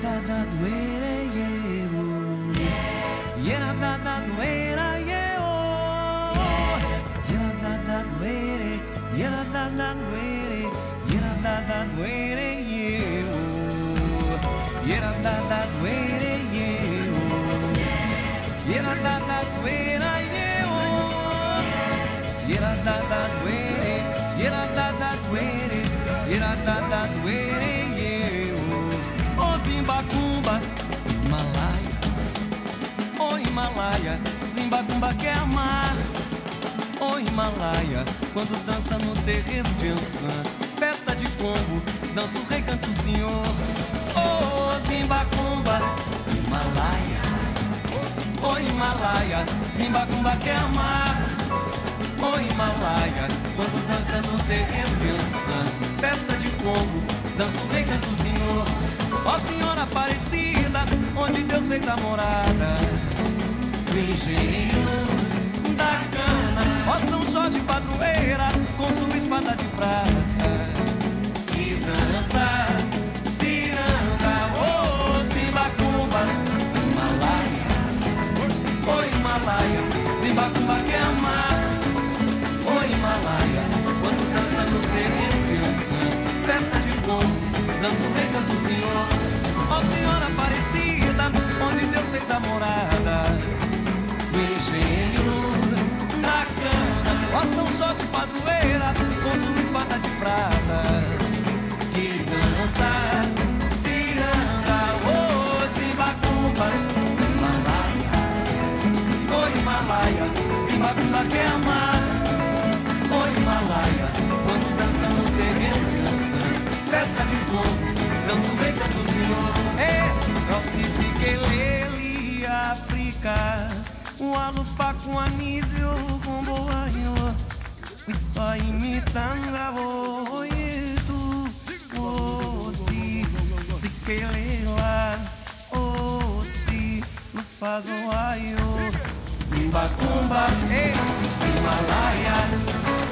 da da doeira ye o, yera da da doeira ye o, yera da da doeira, yera da da doeira, yera da da doeira ye o, yera da da doeira ye o, yera da da doeira ye o, yera da da doeira, yera da da doeira, yera da da doeira ye o. O Zimbacumba, Himalaia, o Himalaia, Zimbacumba quer amar. O Himalaia, quando dança no terreiro de Ançã, festa de Congo, dança o rei, canta o senhor. O Zimbacumba, Himalaia, o Himalaia, Zimbacumba quer amar. O Himalaia, quando dança no terreiro de Ançã, festa de Congo, dança o rei, canta o senhor. Ó Senhora Aparecida, onde Deus fez a morada, do engenho da cana. Ó São Jorge padroeira, com sua espada de prata, que dança ciranda. Ô Zimbacumba, Himalaia, ô Himalaia, Zimbacumba quer amar. O Himalaia, quando dança no terreiro de Ançã, festa de Congo, dança o rei, canta o senhor. Ó Senhora Aparecida, onde Deus fez a morada, do engenho da cana. Ó São Jorge padroeira, com sua espada de prata, que dança ciranda. Ô Zimbacumba, Himalaia, ô Himalaia, Zimbacumba quer amar. O Himalaia, quando dança no terreiro de Ançã, festa de Congo, dança o rei, canta o senhor. Rossi, Kelele, África, o alupa com anísio, com boaio, só imitanga, oietu, Rossi, Kelela, Ossi, não faz o aio. Zimbacumba, Himalaia.